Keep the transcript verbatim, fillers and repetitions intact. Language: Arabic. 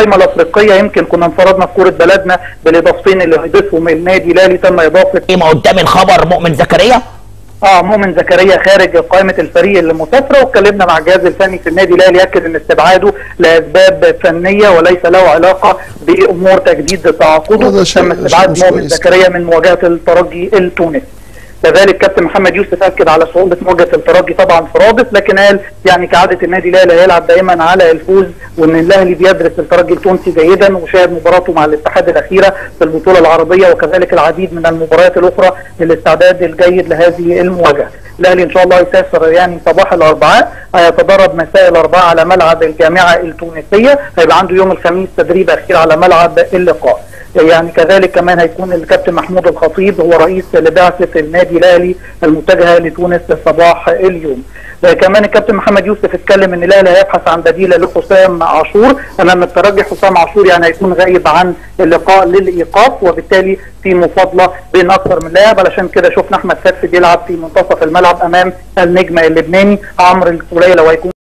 القائمه الافريقيه يمكن كنا انفردنا في كوره بلدنا بالاضافتين اللي هيضيفهم النادي الاهلي. تم اضافه ما قدام الخبر مؤمن زكريا اه مؤمن زكريا خارج قائمه الفريق اللي مسافره، واتكلمنا مع الجهاز الفني في النادي الاهلي اكد ان استبعاده لاسباب فنيه وليس له علاقه بامور تجديد تعاقده. تم استبعاد مؤمن زكريا من مواجهه الترجي التونسي. كذلك كابتن محمد يوسف اكد على صعوبه مواجهه الترجي طبعا في رادس، لكن قال يعني كعاده النادي الاهلي هيلعب دائما على الفوز، وان الاهلي بيدرس الترجي التونسي جيدا وشاهد مباراته مع الاتحاد الاخيره في البطوله العربيه وكذلك العديد من المباريات الاخرى للاستعداد الجيد لهذه المواجهه. الاهلي ان شاء الله يسافر يعني صباح الاربعاء، هيتدرب مساء الاربعاء على ملعب الجامعه التونسيه، هيبقى عنده يوم الخميس تدريب اخير على ملعب اللقاء. يعني كذلك كمان هيكون الكابتن محمود الخطيب هو رئيس لبعثه النادي الاهلي المتجهه لتونس صباح اليوم. كمان الكابتن محمد يوسف اتكلم ان الاهلي هيبحث عن بديل لحسام عاشور امام الترجي. حسام عاشور يعني هيكون غايب عن اللقاء للايقاف، وبالتالي في مفاضله بين اكثر من لاعب، علشان كده شفنا احمد فتحي بيلعب في منتصف الملعب امام النجم اللبناني عمرو السوليه لو هيكون